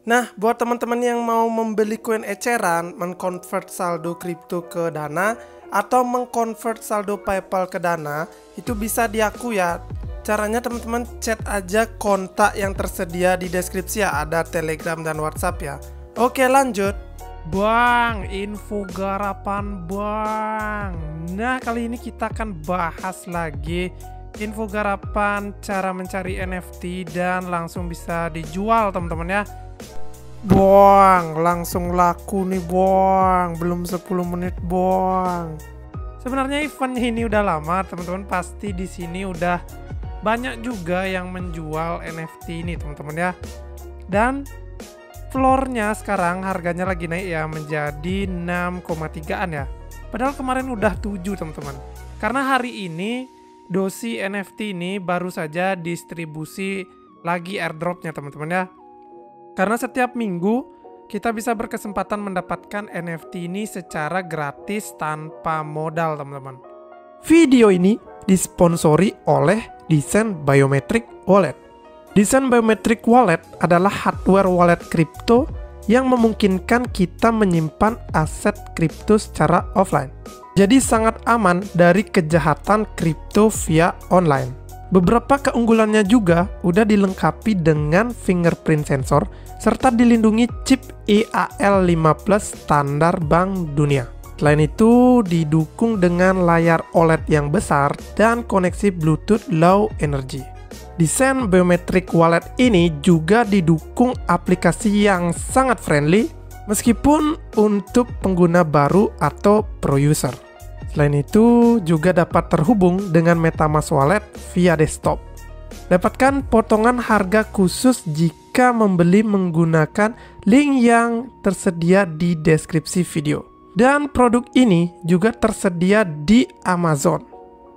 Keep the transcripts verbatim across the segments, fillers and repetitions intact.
Nah, buat teman-teman yang mau membeli koin eceran, mengkonvert saldo kripto ke Dana, atau mengkonvert saldo PayPal ke Dana, itu bisa di aku ya. Caranya teman-teman chat aja kontak yang tersedia di deskripsi ya, ada Telegram dan WhatsApp ya. Oke, lanjut. Bang, info garapan bang. Nah, kali ini kita akan bahas lagi info garapan cara mencari N F T dan langsung bisa dijual teman-teman ya. Bang, langsung laku nih bang, belum sepuluh menit bang. Sebenarnya event ini udah lama teman-teman, pasti di sini udah banyak juga yang menjual N F T ini teman-teman ya. Dan floornya sekarang harganya lagi naik ya menjadi enam koma tigaan ya. Padahal kemarin udah tujuh teman-teman. Karena hari ini dosi N F T ini baru saja distribusi lagi airdropnya teman-teman ya. Karena setiap minggu kita bisa berkesempatan mendapatkan N F T ini secara gratis tanpa modal teman-teman. Video ini disponsori oleh Design Biometric Wallet. Design Biometric Wallet adalah hardware wallet kripto yang memungkinkan kita menyimpan aset kripto secara offline. Jadi sangat aman dari kejahatan kripto via online. Beberapa keunggulannya juga udah dilengkapi dengan fingerprint sensor serta dilindungi chip E A L lima plus standar Bank Dunia. Selain itu didukung dengan layar O L E D yang besar dan koneksi Bluetooth Low Energy. Desain Biometric Wallet ini juga didukung aplikasi yang sangat friendly meskipun untuk pengguna baru atau pro user. Selain itu juga dapat terhubung dengan MetaMask Wallet via desktop. Dapatkan potongan harga khusus jika membeli menggunakan link yang tersedia di deskripsi video. Dan produk ini juga tersedia di Amazon.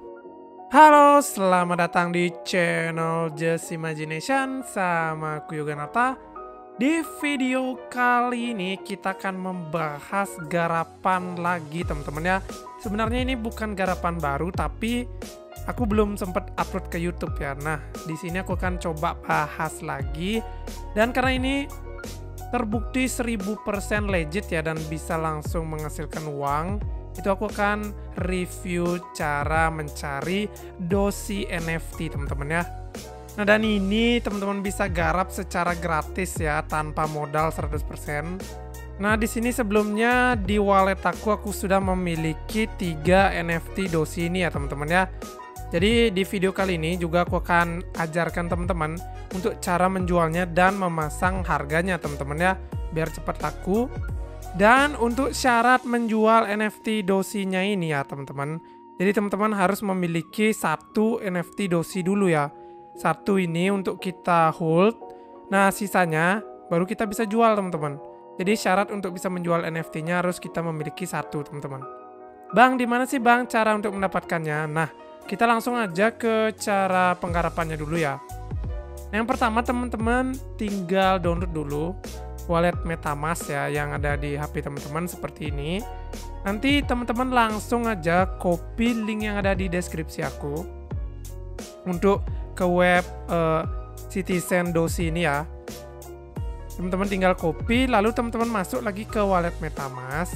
Halo, selamat datang di channel Just Imagination sama aku Yoga Nata. Di video kali ini kita akan membahas garapan lagi teman-teman ya. Sebenarnya ini bukan garapan baru tapi aku belum sempat upload ke YouTube ya. Nah, di sini aku akan coba bahas lagi dan karena ini terbukti seribu persen legit ya dan bisa langsung menghasilkan uang, itu aku akan review cara mencari dosi N F T teman-teman ya. Nah, dan ini teman-teman bisa garap secara gratis ya tanpa modal seratus persen. Nah, di sini sebelumnya di wallet aku aku sudah memiliki tiga N F T dosi ini ya teman-teman ya. Jadi di video kali ini juga aku akan ajarkan teman-teman untuk cara menjualnya dan memasang harganya teman-teman ya biar cepat laku. Dan untuk syarat menjual N F T dosinya ini ya teman-teman. Jadi teman-teman harus memiliki satu N F T dosi dulu ya. Satu ini untuk kita hold. Nah, sisanya baru kita bisa jual teman-teman. Jadi syarat untuk bisa menjual N F T-nya harus kita memiliki satu teman-teman. Bang, di mana sih bang cara untuk mendapatkannya? Nah, kita langsung aja ke cara penggarapannya dulu ya. Yang pertama teman-teman tinggal download dulu wallet MetaMask ya yang ada di H P teman-teman seperti ini. Nanti teman-teman langsung aja copy link yang ada di deskripsi aku untuk ke web uh, Citizen Dosi ini ya. Teman-teman tinggal copy lalu teman-teman masuk lagi ke wallet MetaMask.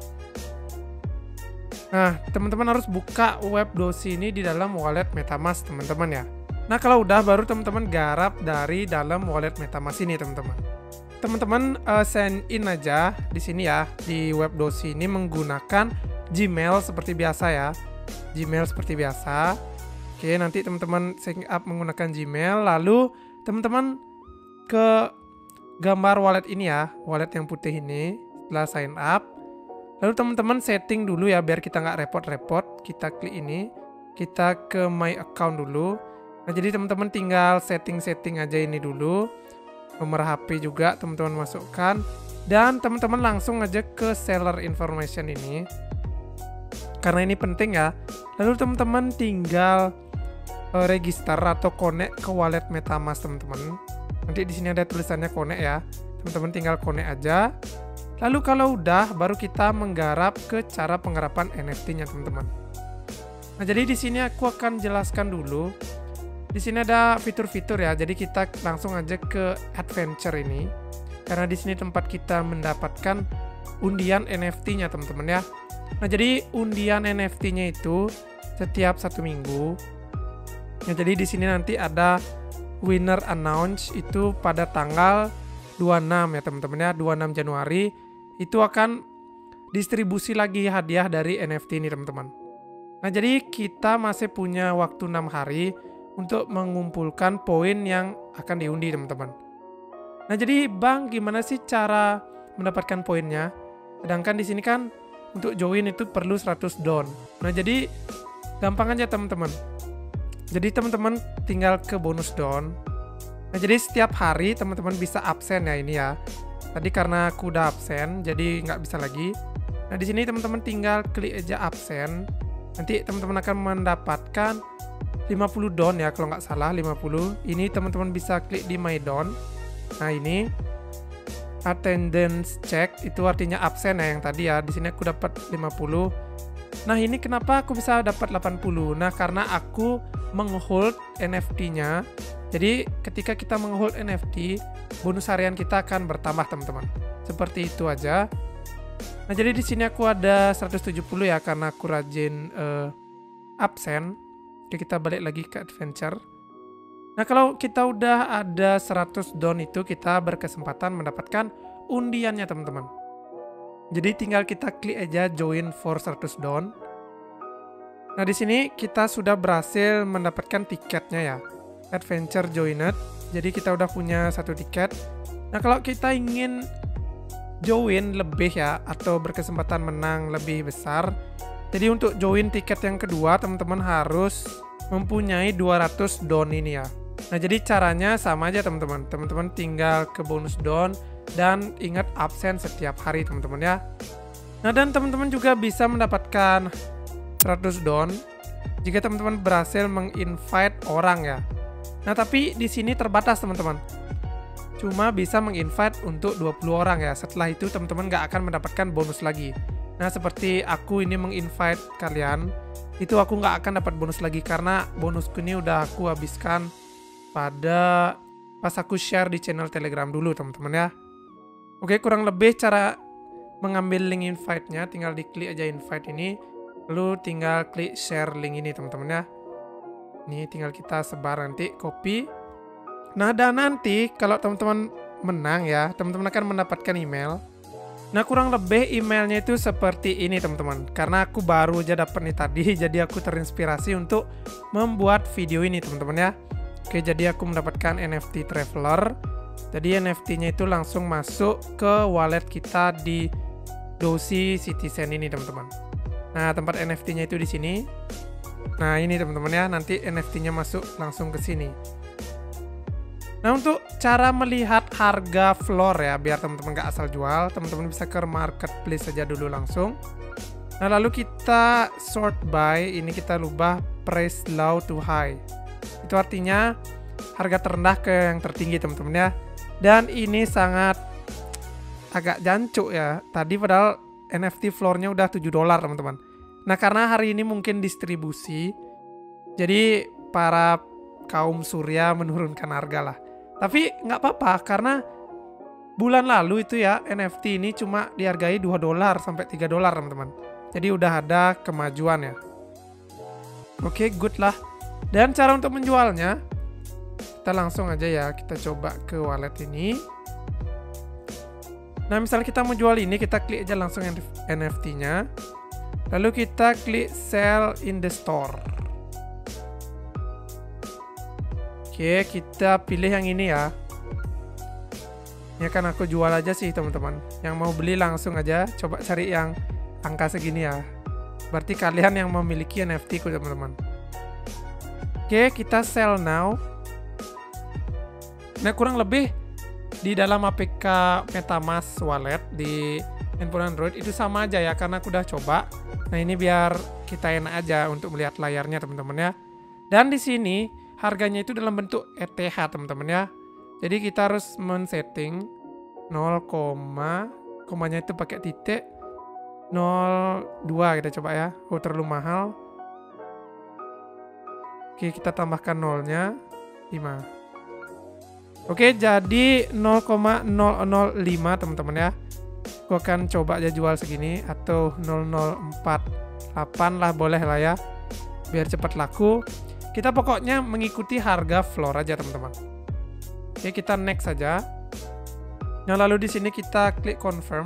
Nah, teman-teman harus buka web Dosi ini di dalam wallet MetaMask teman-teman ya. Nah, kalau udah baru teman-teman garap dari dalam wallet MetaMask ini teman-teman. Teman-teman uh, sign in aja di sini ya di web Dosi ini menggunakan Gmail seperti biasa ya. Gmail seperti biasa. Oke, nanti teman-teman sign up menggunakan Gmail, lalu teman-teman ke gambar wallet ini ya, wallet yang putih ini, setelah sign up. Lalu teman-teman setting dulu ya, biar kita nggak repot-repot. Kita klik ini, kita ke my account dulu. Nah, jadi teman-teman tinggal setting-setting aja ini dulu. Nomor H P juga teman-teman masukkan. Dan teman-teman langsung aja ke seller information ini. Karena ini penting ya. Lalu teman-teman tinggal register atau connect ke wallet MetaMask teman-teman. Nanti di sini ada tulisannya connect ya. Teman-teman tinggal connect aja. Lalu kalau udah baru kita menggarap ke cara penggarapan N F T-nya teman-teman. Nah, jadi di sini aku akan jelaskan dulu. Di sini ada fitur-fitur ya. Jadi kita langsung aja ke adventure ini. karena di sini tempat kita mendapatkan undian N F T-nya teman-teman ya. Nah, jadi undian N F T-nya itu setiap satu minggu. Nah, jadi di sini nanti ada winner announce itu pada tanggal dua puluh enam ya teman-teman ya, dua puluh enam Januari itu akan distribusi lagi hadiah dari N F T ini teman-teman. Nah, jadi kita masih punya waktu enam hari untuk mengumpulkan poin yang akan diundi teman-teman. Nah, jadi Bang, gimana sih cara mendapatkan poinnya? Sedangkan di sini kan untuk join itu perlu seratus don. Nah, jadi gampang aja teman-teman. Jadi teman-teman tinggal ke bonus don. Nah, jadi setiap hari teman-teman bisa absen ya ini ya. Tadi karena aku udah absen, jadi nggak bisa lagi. Nah, di sini teman-teman tinggal klik aja absen. Nanti teman-teman akan mendapatkan lima puluh don ya, kalau nggak salah lima puluh. Ini teman-teman bisa klik di my don. Nah, ini attendance check itu artinya absen ya yang tadi ya. Di sini aku dapat lima puluh. Nah, ini kenapa aku bisa dapat delapan puluh? Nah, karena aku menghold N F T-nya. Jadi, ketika kita menghold N F T, bonus harian kita akan bertambah, teman-teman. Seperti itu aja. Nah, jadi di sini aku ada seratus tujuh puluh ya karena aku rajin uh, absen. Oke, kita balik lagi ke adventure. Nah, kalau kita udah ada seratus don itu, kita berkesempatan mendapatkan undiannya, teman-teman. Jadi tinggal kita klik aja join for seratus don. Nah, di sini kita sudah berhasil mendapatkan tiketnya ya. Adventure joined. Jadi kita udah punya satu tiket. Nah, kalau kita ingin join lebih ya atau berkesempatan menang lebih besar. Jadi untuk join tiket yang kedua, teman-teman harus mempunyai dua ratus don ini ya. Nah, jadi caranya sama aja teman-teman. Teman-teman tinggal ke bonus don dan ingat absen setiap hari teman-teman ya. Nah, dan teman-teman juga bisa mendapatkan seratus don jika teman-teman berhasil menginvite orang ya. Nah, tapi di sini terbatas teman-teman. Cuma bisa menginvite untuk dua puluh orang ya. Setelah itu teman-teman nggak akan mendapatkan bonus lagi. Nah, seperti aku ini menginvite kalian, itu aku nggak akan dapat bonus lagi karena bonusku ini udah aku habiskan pada pas aku share di channel Telegram dulu teman-teman ya. Oke, kurang lebih cara mengambil link invite-nya, tinggal diklik aja invite ini, lalu tinggal klik share link ini teman-teman ya. Ini tinggal kita sebar nanti, copy. Nah, dan nanti kalau teman-teman menang ya, teman-teman akan mendapatkan email. Nah, kurang lebih emailnya itu seperti ini teman-teman. Karena aku baru aja dapat nih tadi, jadi aku terinspirasi untuk membuat video ini teman-teman ya. Oke, jadi aku mendapatkan N F T Traveler. Jadi N F T-nya itu langsung masuk ke wallet kita di Dosi Citizen ini teman-teman. Nah, tempat N F T-nya itu di sini. Nah, ini teman-teman ya, nanti N F T-nya masuk langsung ke sini. Nah, untuk cara melihat harga floor ya, biar teman-teman nggak asal jual, teman-teman bisa ke marketplace saja dulu langsung. Nah, lalu kita sort by, ini kita rubah price low to high. Itu artinya harga terendah ke yang tertinggi teman-teman ya. Dan ini sangat agak jancuk ya. Tadi padahal N F T floor-nya udah tujuh dolar teman-teman. Nah, karena hari ini mungkin distribusi, jadi para kaum surya menurunkan harga lah. Tapi nggak apa-apa karena bulan lalu itu ya N F T ini cuma dihargai dua dolar sampai tiga dolar teman-teman. Jadi udah ada kemajuan ya. Oke, good lah. Dan cara untuk menjualnya, kita langsung aja ya, kita coba ke wallet ini. Nah, misalnya kita mau jual ini, kita klik aja langsung N F T-nya. Lalu kita klik sell in the store. Oke, kita pilih yang ini ya. Ini akan aku jual aja sih teman-teman. Yang mau beli langsung aja, coba cari yang angka segini ya. Berarti kalian yang memiliki N F T-ku teman-teman. Oke, kita sell now. Nah, kurang lebih di dalam A P K MetaMask Wallet di handphone Android itu sama aja ya, karena aku udah coba. Nah, ini biar kita enak aja untuk melihat layarnya teman-teman ya. Dan di sini harganya itu dalam bentuk E T H teman-teman ya. Jadi kita harus men-setting nol, komanya itu pakai titik nol dua kita coba ya. Oh, terlalu mahal. Oke, kita tambahkan nolnya lima. Oke, jadi nol koma nol nol lima teman-teman ya. Gue akan coba aja jual segini atau nol nol empat delapan lah, boleh lah ya. Biar cepat laku. Kita pokoknya mengikuti harga floor aja teman-teman. Oke, kita next saja. Nah, lalu di sini kita klik confirm.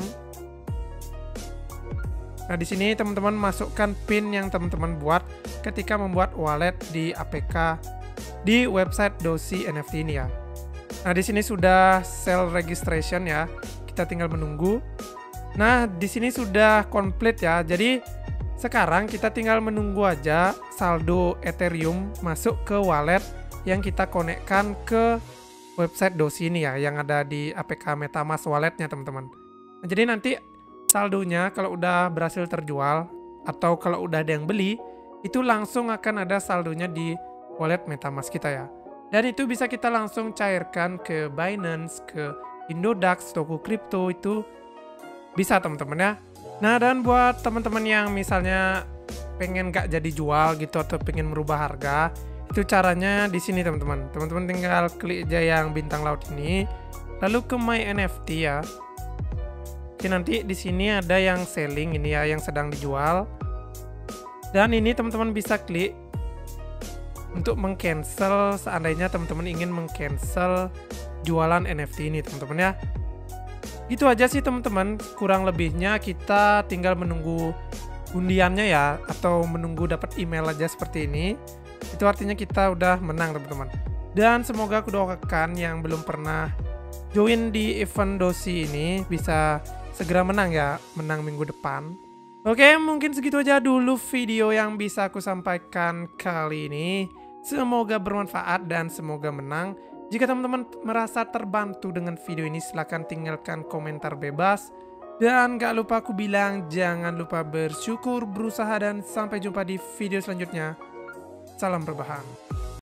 Nah, di sini teman-teman masukkan PIN yang teman-teman buat ketika membuat wallet di A P K di website Dosi N F T ini ya. Nah, di sini sudah sell registration ya. Kita tinggal menunggu. Nah, di sini sudah komplit ya. Jadi sekarang kita tinggal menunggu aja saldo Ethereum masuk ke wallet yang kita konekkan ke website Dosi ini ya, yang ada di A P K MetaMask walletnya teman-teman. Nah, jadi nanti saldonya kalau udah berhasil terjual atau kalau udah ada yang beli, itu langsung akan ada saldonya di wallet MetaMask kita ya. Dan itu bisa kita langsung cairkan ke Binance, ke Indodax, toko kripto itu bisa teman-teman ya. Nah, dan buat teman-teman yang misalnya pengen gak jadi jual gitu atau pengen merubah harga, itu caranya di sini teman-teman. Teman-teman tinggal klik aja yang bintang laut ini, lalu ke My N F T ya. Oke, nanti di sini ada yang selling ini ya, yang sedang dijual. Dan ini teman-teman bisa klik untuk meng-cancel seandainya teman-teman ingin meng-cancel jualan N F T ini teman-teman ya. Gitu aja sih teman-teman, kurang lebihnya kita tinggal menunggu undiannya ya, atau menunggu dapat email aja seperti ini. Itu artinya kita udah menang teman-teman. Dan semoga aku doakan yang belum pernah join di event Dosi ini bisa segera menang ya, menang minggu depan. Oke, mungkin segitu aja dulu video yang bisa aku sampaikan kali ini. Semoga bermanfaat dan semoga menang. Jika teman-teman merasa terbantu dengan video ini, silahkan tinggalkan komentar bebas. Dan gak lupa aku bilang, jangan lupa bersyukur, berusaha, dan sampai jumpa di video selanjutnya. Salam rebahan.